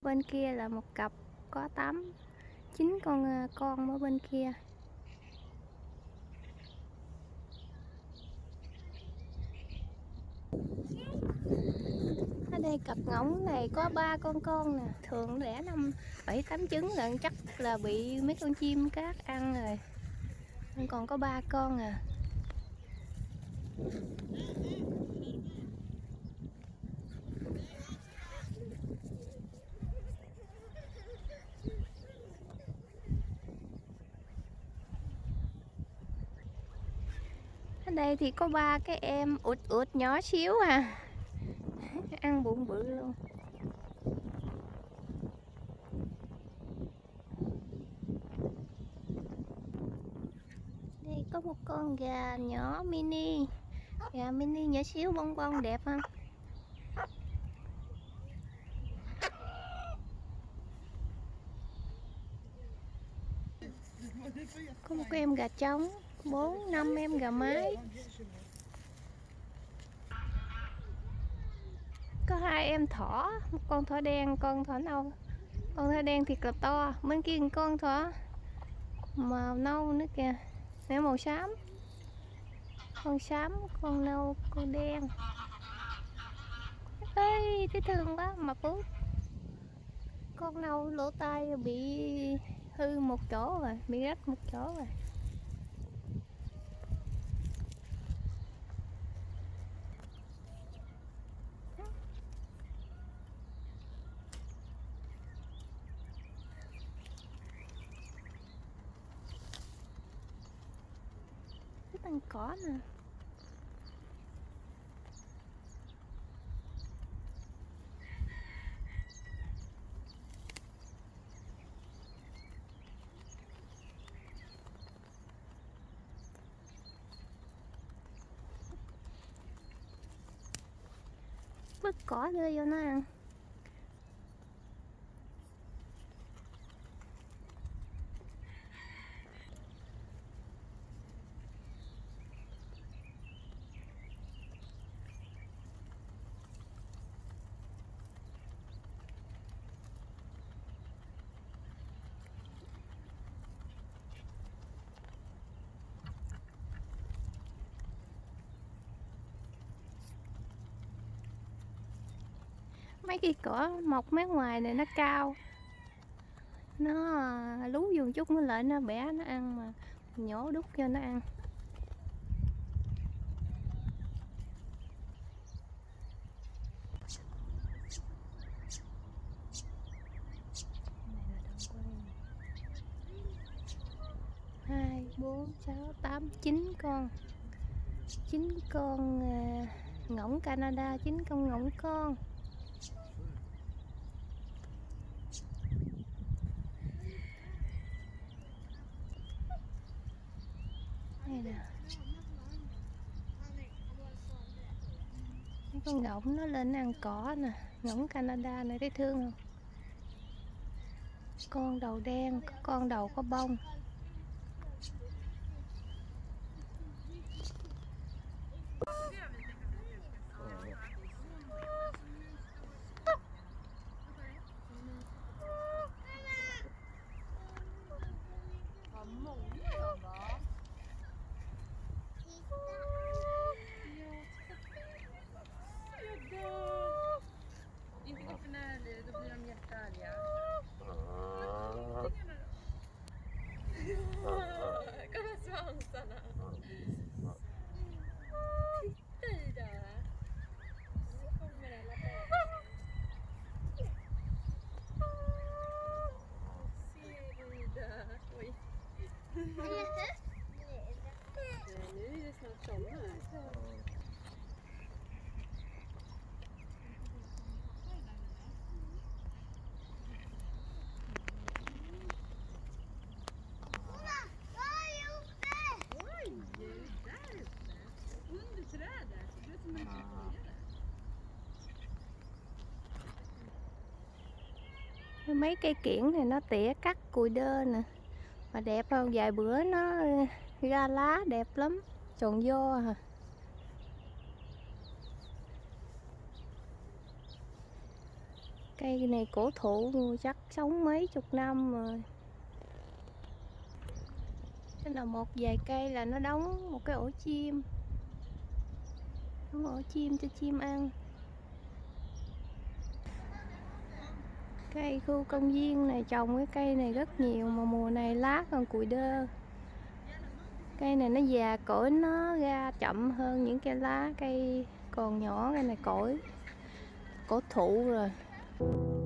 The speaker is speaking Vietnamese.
bên kia là một cặp có 9 con ở bên kia. Ở đây cặp ngỗng này có 3 con nè, thường đẻ 7-8 trứng lận, chắc là bị mấy con chim cát ăn rồi. Nên còn có 3 con à. Ở đây thì có 3 cái em ụt ụt nhỏ xíu à. Ăn bụng bự luôn. Đây có một con gà nhỏ mini. Gà mini nhỏ xíu bông bông đẹp không? Có một em gà trống, 4-5 em gà mái. Có 2 em thỏ, một con thỏ đen, con thỏ nâu. Con thỏ đen thiệt là to, bên kia con thỏ màu nâu nữa kìa. Nè màu xám. Con xám, con nâu, con đen. Ê, thấy thương quá, mập út. Con nâu lỗ tai bị hư một chỗ rồi, bị rách một chỗ rồi. Cái tầng cỏ nè. Vứt cỏ đưa vô nó ăn. Mấy cây cỏ mọc mé ngoài này nó cao, nó lú vô chút nó lại nó bẻ nó ăn, mà nhổ đút cho nó ăn. Hai, 4, 6, 8, 9 con. 9 con ngỗng Canada, 9 con ngỗng con. Đây nè. Mấy con ngỗng nó lên ăn cỏ nè, ngỗng Canada này thấy thương không? Con đầu đen, con đầu có bông. Kolla svansarna. Titta Ida. Nu kommer alla barn. Ser Ida. Oj. Nu är det snart sommar. Mấy cây kiểng này nó tỉa cắt cùi đơ nè, mà đẹp không? Vài bữa nó ra lá đẹp lắm, trồng vô à. Cây này cổ thụ chắc sống mấy chục năm rồi. Thế là một vài cây là nó đóng một cái ổ chim. Đóng ổ chim cho chim ăn. Cây khu công viên này trồng cái cây này rất nhiều mà mùa này lá còn cùi đơ. Cây này nó già cỗi nó ra chậm hơn những cây lá cây còn nhỏ, cây này cỗi cổ thụ rồi.